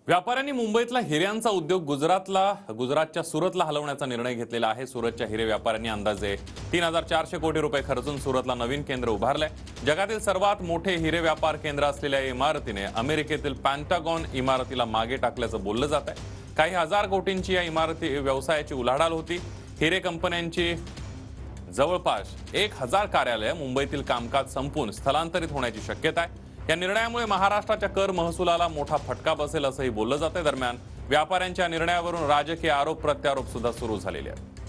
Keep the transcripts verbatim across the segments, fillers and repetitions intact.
व्यापाऱ्यांनी मुंबईतला हिऱ्यांचा उद्योग गुजरातला गुजरातच्या सुरतला हलवण्याचा निर्णय घेतलेला आहे। सुरतच्या हिरे व्यापाऱ्यांनी अंदाजे तीन हजार चारशे कोटी रुपये खर्चून सुरतला नवीन केंद्र उभारलंय। जगातील सर्वात मोठे हिरे व्यापार केंद्र असलेल्या या इमारतीने अमेरिकेतील पेंटागॉन इमारतीला मागे टाकल्याचं बोललं जात आहे। काही हजार कोटींची या इमारती व्यवसायाची उलाढाल होती। हिरे कंपन्यांची जवळपास एक हजार कार्यालय मुंबईतील कामकाज संपून स्थलांतरित होण्याची शक्यता आहे। या निर्णयामुळे महाराष्ट्राच्या कर महसुलाला मोठा फटका बसेल असंही बोललं जातंय। दरम्यान व्यापाऱ्यांच्या निर्णयावरून राजकीय आरोप प्रत्यारोप सुद्धा सुरू झालेले आहेत।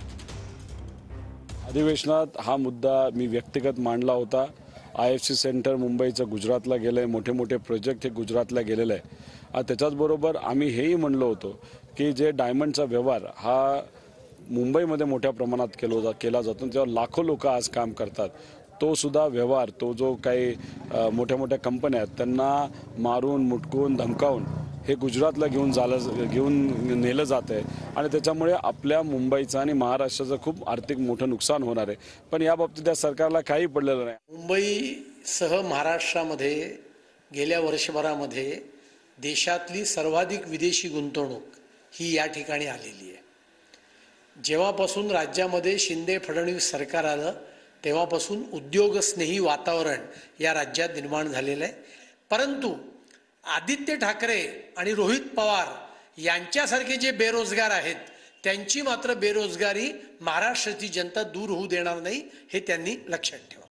अधिवेशनात हा मुद्दा मी व्यक्तिगत मांडला होता। आय एफ सी सेंटर मुंबईचं गुजरातला गेलंय, मोठे मोठे प्रोजेक्ट हे गुजरातला गेलेले आहे। त्याच्याचबरोबर आम्ही हेही म्हणलो होतो की जे डायमंडचा व्यवहार हा मुंबईमध्ये मोठ्या प्रमाणात केलो जा केला जातो, जेव्हा लाखो लोक आज काम करतात, तो सुद्धा व्यवहार तो जो काही मोठ्या मोठ्या कंपन्या आहेत त्यांना मारून मुटकून धमकावून हे गुजरातला घेऊन झालं घेऊन नेलं जात आहे आणि त्याच्यामुळे आपल्या मुंबईचं आणि महाराष्ट्राचं खूप आर्थिक मोठं नुकसान होणार आहे। पण या बाबतीत त्या सरकारला काही पडलेलं नाही। मुंबईसह महाराष्ट्रामध्ये गेल्या वर्षभरामध्ये देशातली सर्वाधिक विदेशी गुंतवणूक ही या ठिकाणी आलेली आहे। जेव्हापासून राज्यामध्ये शिंदे फडणवीस सरकार आलं तेव्हापासून उद्योगस्नेही वातावरण या राज्यात निर्माण झालेलं आहे। परंतु आदित्य ठाकरे आणि रोहित पवार यांच्यासारखे जे बेरोजगार आहेत त्यांची मात्र बेरोजगारी महाराष्ट्राची जनता दूर होऊ देणार नाही, हे त्यांनी लक्षात ठेवा।